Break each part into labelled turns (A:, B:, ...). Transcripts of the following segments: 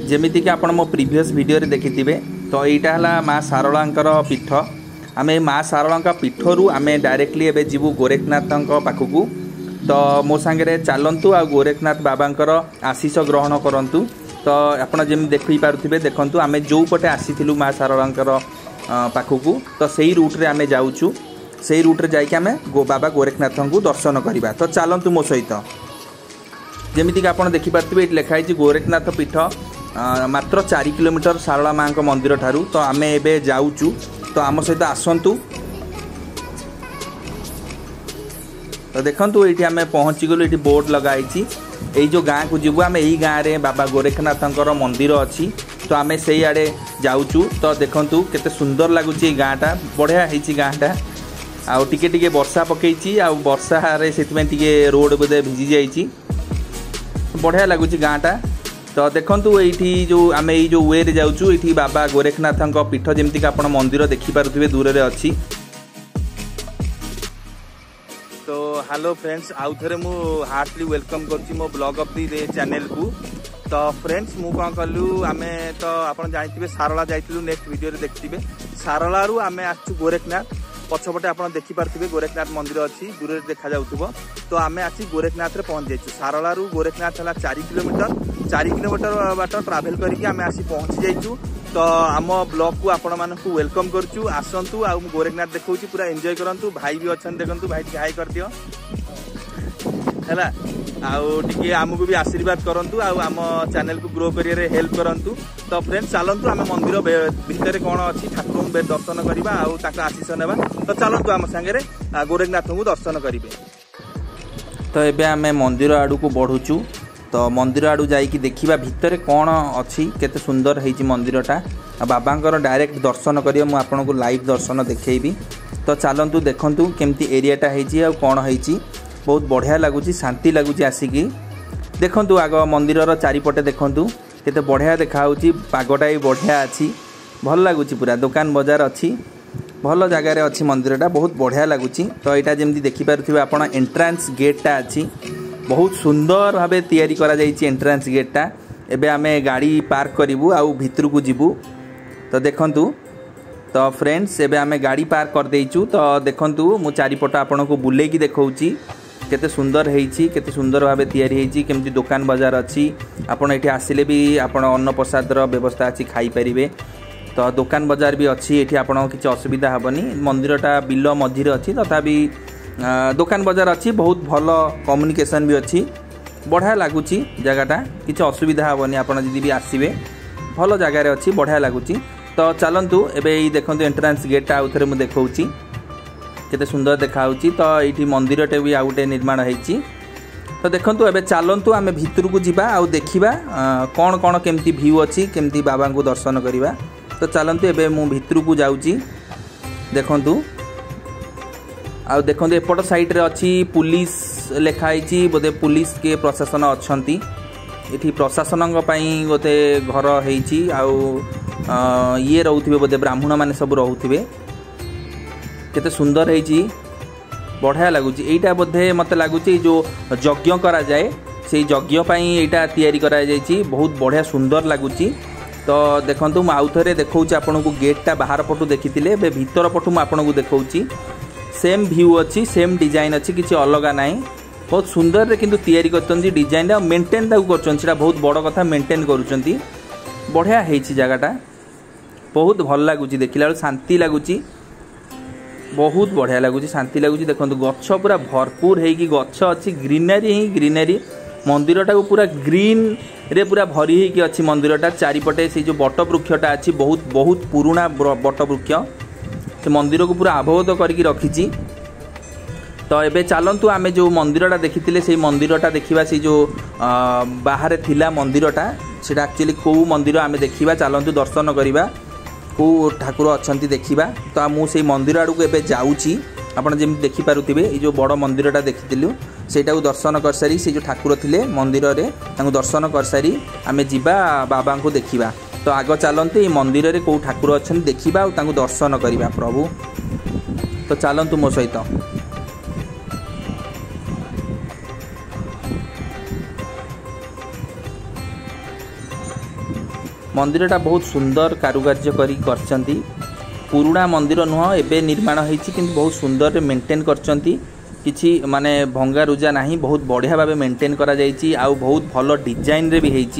A: जमीती कि आपण मो प्रीवियस वीडियो रे देखिथिबे तो एटा हला माँ सारलांकर पीठ। आमे माँ सारलांका पीठरू आमे डायरेक्टली एबे जीवु गोरखनाथ पाखकू। तो मो सांगे चलतु आ गोरखनाथ बाबांकर आशीष ग्रहण करंतु। तो आपण जेम देखि पारुथिबे देखंतु आमे जो पटे आसीथिलु माँ सारलांकर पाखकू तो सेही रूट रे आमे जाउचु। सेही रूट रे जाइके आमे बाबा गोरखनाथ को दर्शन करबा। तो चलंतु मो सहित। जमीती कि आपण देखि पारुथिबे एट लिखा है गोरखनाथ पीठ मात्र 4 किलोमीटर सारला माँ मंदिर ठारू। तो आमे एबे जाउचु। तो आम सहित आसंतु। तो देखंतु एठी आमे पहुँची गलु। एठी बोर्ड लगाई एई जो गाँ को जीवु आमे एई गाँ रे बाबा गोरखनाथंकर मंदिर अछि। तो आमे सेई आडे जाउचु। तो देखंतु केते सुंदर लागुची गाँटा। बढ़िया हेची गाँटा। आउ टिके टिके वर्षा पकेइची। आउ वर्षा रे सेतिमे टिके रोड बोधे भिजी जाइची। बढ़िया लगुच गाँटा। तो देखंतु एठी जो आमे एई जो वे रे जाउचु एठी बाबा गोरखनाथंक पीठ जेमति का आपण मंदिर देखि पारुथिबे दूर रे अछि। तो हेलो फ्रेंड्स, आउ थरे मु हार्टली वेलकम करछि मो ब्लॉग ऑफ दी चैनल को। तो फ्रेंड्स मु कोन कलु आमे तो आपण जानिथिबे सारला जाइतिलु। नेक्स्ट वीडियो रे देखथिबे सारला रु आमे आछु गोरखनाथ। पछपटे आप देखि पार्थिबे गोरखनाथ मंदिर अच्छी दूर से देखा जाउथबो। तो आमे आसी गोरखनाथ रे पहुंच जाइछु। सारला रु गोरखनाथ हला 4 किलोमीटर बाट ट्रैवल करके आमे आसी पहुंच जाइछु। तो आम ब्लॉग को आपण मानकु वेलकम करछु। आसंतु आ गोरखनाथ देखौछि पूरा एंजॉय करंतु। भाई भी अछन देखंतु। भाई हाई कर दियो हैला। आउ टिके आमको भी आशीर्वाद करंतु। आउ आम चैनल को ग्रो करियर हेल्प करंतु। तो फ्रेंड्स चलंतु आमे मंदिर भितर कोन अछि ठाकुर को दर्शन करबा आउ ताका आशीष नेबा। तो चलंतु आम संगे गोरखनाथ को दर्शन करिवे। तो एबे आमे मंदिर आडू को बढ़ुचु। तो मंदिर आडू जाइकी देखिबा भितर कोन अछि केते सुंदर हेछि मंदिरटा। बाबांकर डायरेक्ट दर्शन करियो मु आपन को लाइव दर्शन देखैबी। तो चलंतु देखंतु केमती एरियाटा हेछि आ कोन हेछि। बहुत बढ़िया लगुच शांति लगुच आसिकी देखंतु। आग मंदिर चारिपटे देखंतु केते बढ़िया देखा होची। पागटा भी बढ़िया अच्छी भल लगुच। पूरा दुकान बाजार अच्छी भल जगार अच्छी मंदिरटा बहुत बढ़िया लगुच। तो यहाँ जमी देखिपे आप एंट्रांस गेटा अच्छी बहुत सुंदर भाव तैयारी करा जाइछि। एंट्रांस गेटा एबे आमे गाड़ी पार्क करिवु आउ भितर को जीवु। तो देखंतु। तो फ्रेंड्स एबे आमे गाड़ी पार्क कर देइछु। तो देखंतु मु चारिपट आपन को बुले की देखौछि केते सुंदर हेछि केते सुंदर भाव तैयारी हेछि। केमती दुकान बाजार अच्छी आपन एठी आसिले भी आपन अन्न प्रसादर व्यवस्था अच्छी खाई परिबे। तो दुकान बाजार भी अच्छी एठी आपन किछि असुविधा हबनी। मंदिरटा बिल मझिरे अच्छी तथापि दुकान बाजार अच्छी बहुत भल कम्युनिकेशन भी अच्छी बढ़िया लगुच जगहटा। किछि असुविधा हबनी आपन जदि भी आसीबे भल जगार अच्छी बढ़िया लगुच। तो चलंतु एबे देखंतु एंट्रांस गेटा आउ थरे मु देखौछि केते सुंदर देखा होची। तो ये मंदिरटे भी आउटे निर्माण होती। तो देखंतु एबे चलंतु आमे भितर को जीवा आउ देखिबा कौन कौन केमती व्यू अच्छी केमती बाबा को दर्शन करिबा। तो चलंतु एबे मु भितर को जाउची। देखंतु आउ देखंतु एपट साइड रे अच्छी पुलिस लेखाई बोधे पुलिस के प्रशासन अच्छंती। एठी प्रशासन पई गोटे घर हेची आउ ये रहउथिबे बोधे ब्राह्मण माने सब रहउथिबे। केते सुंदर हेची बढ़िया लगुच। एटा बोधे मते लगुच जो यज्ञ करा जाए से यज्ञ पई एटा तैयारी करा जायछि। बहुत बढ़िया सुंदर लगुच। तो देखंतु मु आउ थरे देखौछि आपन को गेटटा बाहर पटु देखिथिले बे भीतर पटु मु आपन को देखौछि। सेम व्यू अच्छी सेम डिजाइन अच्छी किछि अलगा नाही। बहुत सुंदर रे किंतु तैयारी करछन्ती डिजाइन आ मेंटेन ताकू करछन्ती। सेटा बहुत बड़ कथा मेंटेन करूछन्ती। बढ़िया हेछि जगाटा बहुत भल लगुच। देखिला शांति लगुच बहुत बढ़िया लगुच शांति लगुच। देखो गछ पूरा भरपूर होगी गछ अच्छी ग्रीनरी ही ग्रीनरी। मंदिरटा को पूरा ग्रीन रे पूरा भरी होगी अच्छी मंदिरटा चारिपटे से जो बट वृक्षटा अच्छी बहुत बहुत पुराना बट वृक्ष से मंदिर को पूरा आबोध करके रखी। तो एबे चलंतु आमे जो मंदिरटा देखिथिले से मंदिरटा देखिबा। से जो बाहर थिला मंदिरटा सेटा एक्चुअली को मंदिर आमे देखिबा। चलंतु दर्शन करिबा को ठाकुर अच्छी देखा। तो मुझे मंदिर आड़ को एबे जाऊँगी। आपड़ जमी देखिपे ये जो बड़ मंदिरटा देखिलु सेटा को दर्शन कर सारी से जो ठाकुर थिले मंदिर रे दर्शन कर सारी आमे जिबा बाबा को देखिबा। तो आग चलते ये मंदिर रे को ठाकुर अच्छी देखा और दर्शन करवा प्रभु। तो चलतु मो सहित। मंदिरटा बहुत सुंदर कारुकार्य करछंती। पुराना मंदिर नुह एबे निर्माण होईची किंतु बहुत सुंदर मेंटेन करछंती। किछि माने भंगा रुजा नाही, बहुत बढ़िया भाबे मेंटेन करा जाईची आ बहुत भलो डिजाइन रे भी हेईची।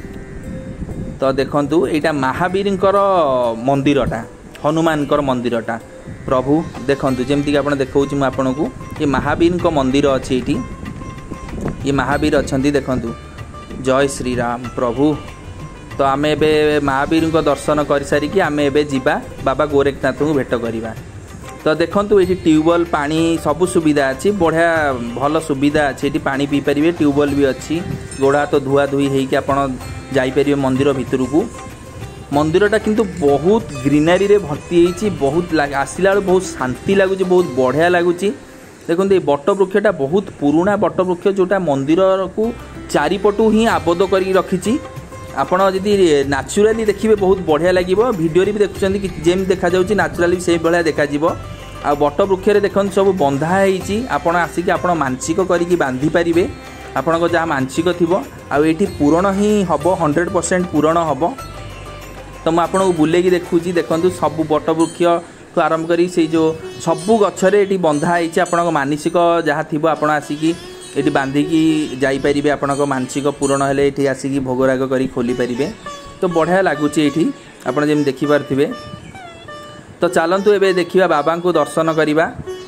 A: तो देखंतु एटा महावीरंकर मंदिरटा, हनुमानकर मंदिरटा। प्रभु देखंतु जेमति कि आपण देखौची म आपनकू ये महावीरंक मंदिर अछि एठी। ये महावीर अछंती देखंतु। जय श्री राम प्रभु। तो आमे एबे महावीर को दर्शन कर सारी कि आमे एबे जिबा बाबा गोरखनाथ को भेट करिबा। तो देखंतु एठी ट्यूबवेल पानी सब सुविधा अछि, बढ़िया भल सुविधा अछि। एठी पानी पी परिबे, ट्यूबवेल भी अछि। गोड़ा तो धुआ धुई हेई कि आपण जाई परिबे मंदिर भितर को। मंदिरटा किंतु बहुत ग्रीनरी रे भर्ती हेई, बहुत आसिला बहुत शांति लागुची, बहुत बढ़िया लागुची। देखो ये बट वृक्षटा बहुत पुराना बट वृक्ष जोटा मंदिर को चारिपटू ही आबद्ध कर रखी। आपण जदि नाचुराली देखिए बहुत बढ़िया लगे, वीडियो भी देखुं कि जेम देखा जाउची नाचुराली से भाया देखा आ बट वृक्ष देखते सब बंधा होती। आपण आसिक आप मानसिक करी बांधि पारे, आपण जहाँ मानसिक थी आठी पूरण ही हम 100% पूरण हम। तो मुझे आपको बुले देखुची देखूँ सब बट वृक्ष तो आरंभ करी से जो सबू गच्छरे ये बंधा होती। आपण मानसिक जहाँ थी आप आसिकी ये बांधिकी जापरें, आपण मानसिक पूरण हेले ये आसिकी भोगराग कर खोली पारे। तो बढ़िया लगुच ये आपड़ जमी देखिपे। तो चलतु एबे देखिबा बाबा को दर्शन करवा।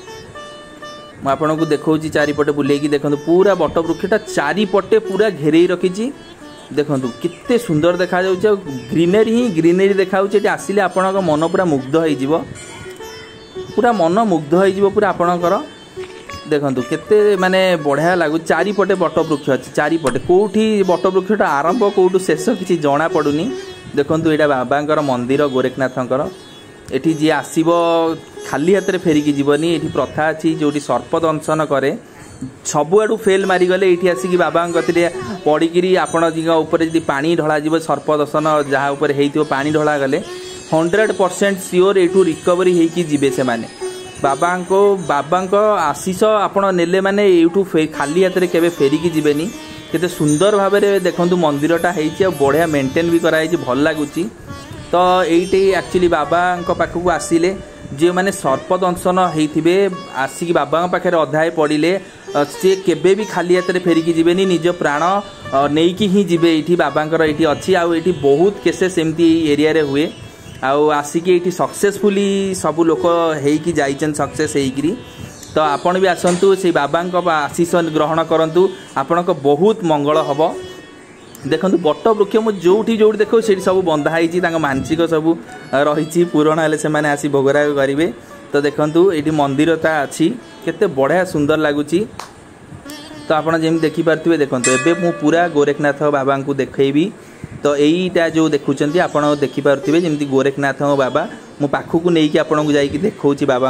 A: मैं आपन को देखा चारिपटे बुलेकी देखो पूरा बट वृक्षटा चारिपटे पूरा घेरे रखी। देखो केते सुंदर देखा जाउछ, ग्रीनरी ही ग्रीनरी देखा आसिले आपण मन पूरा मुग्ध हो, पूरा मन मुग्ध हो पूरा आपणकर। देखो केते माने बढ़िया लगुच। चारिपटे बट वृक्ष अच्छी, चारिपटे कौटी बट वृक्षटा आरंभ कौटू शेष किसी जना पड़ुनी। देखो यहाँ बाबांकर मंदिर गोरखनाथंकर। एठी जी आसीबो खाली हाथ में फेरिकी जीवनी। एठी प्रथा अच्छी जोटी सर्प दंशन करे, सबुआडू फेल मारिगले ये आसिक बाबा गति पड़िकी आपण जी पानी ढला जीव सर्प दर्शन जहाँ उपर हो पानी ढला गले 100% सियोर एठू रिकवरी होगी जीवे से माने। बाबा आशीष आपण नेले माने एठू खाली हाथ में केबे फेरिकी जीवेनी। केते सुंदर भाव में देखंतु मंदिरटा होईची आ बढ़िया मेंटेन भी कराई, भल लगुच। तो ये एक्चुअली बाबा पाखक आसिले जो मैंने सर्प दंशन होते आसिक बाबा पाखे अध्याय पड़े सी केबे भी खाली हाथ में फेरिकी जीवेनी, निज प्राण नहीं कि ही जीवे। ये बाबांकर ये अच्छी आठी बहुत केसेस एमती एरिया रे हुए आसिक ये सक्सेसफुली सब लोक होगी जाइछन सक्सेस होगी। तो आपण भी आसतु से बाबा आशीष ग्रहण करंतु, आपण बहुत मंगल हम। देखो बट वृक्ष मुझे जोटी जोटी देखो से सब बंधा होती, मानसिक सब रही पूरण हेले से माने आसी भोगराग करेंगे। तो देखो ये मंदिरता अच्छी केते बढ़िया सुंदर लगुच। तो आपड़ जमी देखिपे देखो एबे मु पूरा गोरखनाथ बाबा को देखी। तो यहीटा जो देखुं आप देखिपे जमी गोरखनाथ बाबा मु पाखक नहीं आपन को जाकि देखा बाबा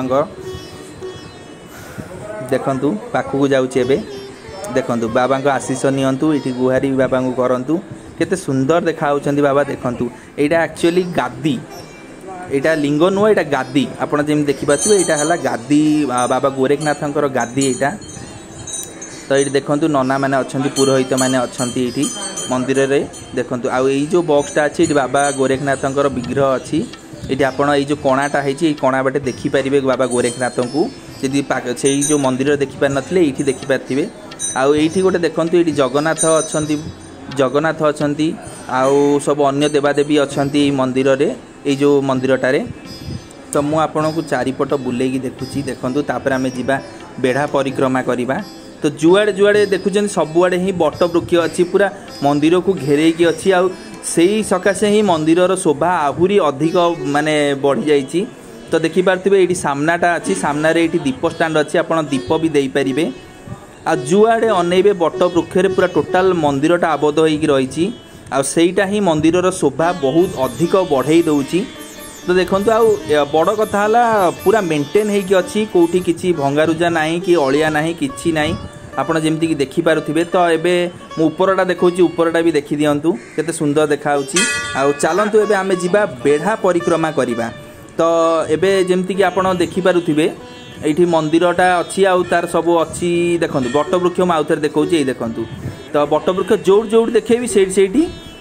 A: देखु पाखक जाऊँचे। देखंतु बाबा को आशीष नियंतु, ये गुहारी बाबा को करंतु। केते सुंदर देखा बाबा। देखंतु एटा एक्चुअली गादी, एटा लिंग नुह, एटा गादी। आपण जेम देखि पाथिबे एटा हला गादी बाबा गोरखनाथंकर गादी एटा। तो ये देखंतु नना माने अछंती, पुरोहित माने अछंती एठी मंदिर रे। देखंतु आ एई जो बॉक्सटा अछि एठी बाबा गोरखनाथंकर विग्रह अछि। एठी आपण एई जो कोणाटा हैछि, एई कोणा बाटे देखि परिबे बाबा गोरखनाथंकु। जदि से जो मंदिर देखि पार नथिले एठी देखि पाथिबे। आउ एठी गोटे देखंतु एठी जगन्नाथ अछंती, जगन्नाथ अछंती आउ सब अन्य देवादेवी अछंती मंदिर रे, ए जो मंदिरटारे। तो मु आपन को चारिपट बुलेकी देखुची। देखंतु तापर आमे जिबा बेढ़ा परिक्रमा करिबा। तो जुआड़े जुआड़े देखुचन सबुआड़े ही बट वृक्ष अच्छी, पूरा मंदिर को घेरेकी अच्छी। आउ सेही सकाशे ही मंदिरर शोभा आहुरी अधिक माने बढ़ी जाइछि। तो देखि पारथिबे एठी सामनाटा अच्छी, सामना रे एठी दीप स्टैंड अच्छी, आपण दीप भी देई परिबे। आ जुआड़े अनेबे बट वृक्ष पूरा टोटाल मंदिरटा आबद्ध होगी रही। आईटा ही मंदिरर शोभा बहुत अधिक बढ़ई दौची। तो देखो आउ बड़ कथा है पूरा मेंटेन होगी अच्छी, कौटी किसी भंगारुजा ना कि अलिया ना कि ना आपड़ जमीक देखिपे। तो ये उपरटा देखा, उपरटा भी देखी दिंतु केते सुंदर देखा। चलतु एबे आमे जिबा बेढ़ा परिक्रमा करवा। तो एबे जमीक आपड़ देखिपे ये मंदिरटा अच्छी, आउ तार सब अच्छी। देखो बट वृक्ष आउे देखा, देखु तो बट वृक्ष जोड़ जोड़ देखेबी से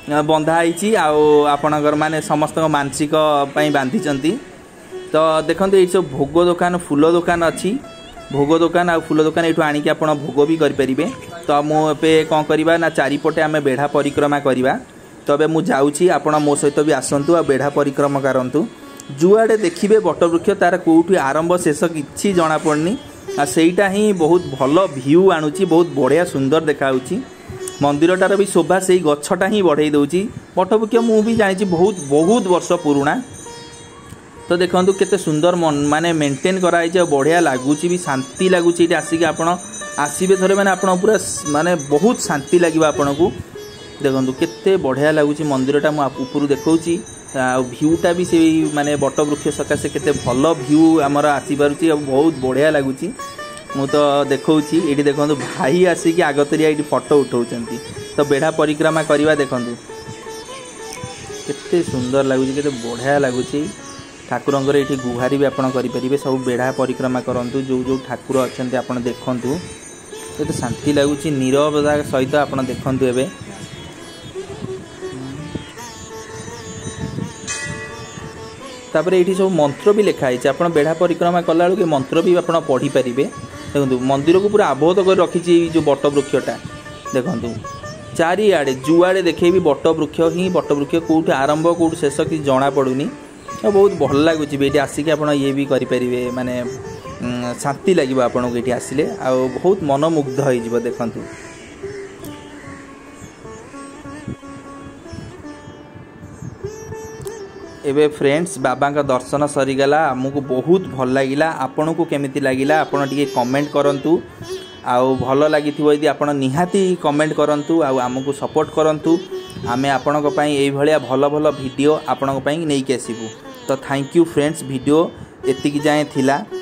A: बंधा होती आपणकर माने समस्त मानसिक बांधी। तो देखो ये सब भोग दुकान फूल दुकान अच्छी भोग दुकान आ फूल दुकान ये आणिक आप भोग भी करें। तो मुझे कौन करवा ना चारिपटे आम बेढ़ा परिक्रमा करवा। तो अब मुझे जाऊँगी आपण मो सहित भी आसतु आ बेढ़ा परिक्रमा करतु। जुआड़े देखिए बटवृक्ष तार कौटी आरंभ शेष कि जना पड़नी सेटा ही बहुत भल भ्यू आणुची बहुत बढ़िया सुंदर देखा मंदिरटार भी शोभा से गछटा ही बढ़ई दौची। बटवृक्ष मु भी जानी बहुत बहुत वर्ष पुराणा। तो देखो केते सुंदर माने मेंटेन कराई बढ़िया लगुच भी शांति लगुच आसिक आपण आसबे थे मैंने आप पूरा माने बहुत शांति लगे आपन को। देखो केते बढ़िया लगुच मंदिरटा मुझे देखा भ्यूटा भी से माने बटवृक्ष सकाशे केते भल भ्यू आमर आसीपारुची बहुत बढ़िया लगुच। मु तो देखा ये देखो भाई आसिक आगतरिया ये फोटो उठाऊँ। तो बेढ़ा परिक्रमा करवा देखु केते सुंदर लगुच केते बढ़िया लगुच। ठाकुरंगर ये गुहारी भी आपड़ करेंगे सब बेढ़ा परिक्रमा करूँ जो जो ठाकुर अच्छा आप देखूँ केते शांति लगुच नीरवता सहित आप देखूँ। एवं तापर ये सब मंत्र भी लिखाई आप बेढ़ा परिक्रमा कला बेलू मंत्र भी आप पढ़ी पारे। देखो मंदिर को पूरा आबोध कर रखी जो बटवृक्षटा देखु चारिआडे जुआड़े देखे भी बटवृक्ष ही बटवृक्ष कौट आरंभ कौट शेष कि जना पड़ूनी। बहुत भल लगुच ये आसिक आप ये भी करें माने शांति लगे आपन को ये आसिले आ बहुत मनमुग्ध हो देखु। एबे फ्रेंड्स बाबा का दर्शन सरीगला आमको बहुत भल लगिला। आपन को केमिति लागिला आपन टिके कमेंट करंतु। आउ भल लगी यदि आपन निहाती कमेंट करंतु आउ आमको सपोर्ट करंतु। आमे आपन पई एई भलिया भल भल वीडियो आपन पई नै के आसीबू। तो थैंक यू फ्रेंड्स वीडियो एतिकी जाए थिला।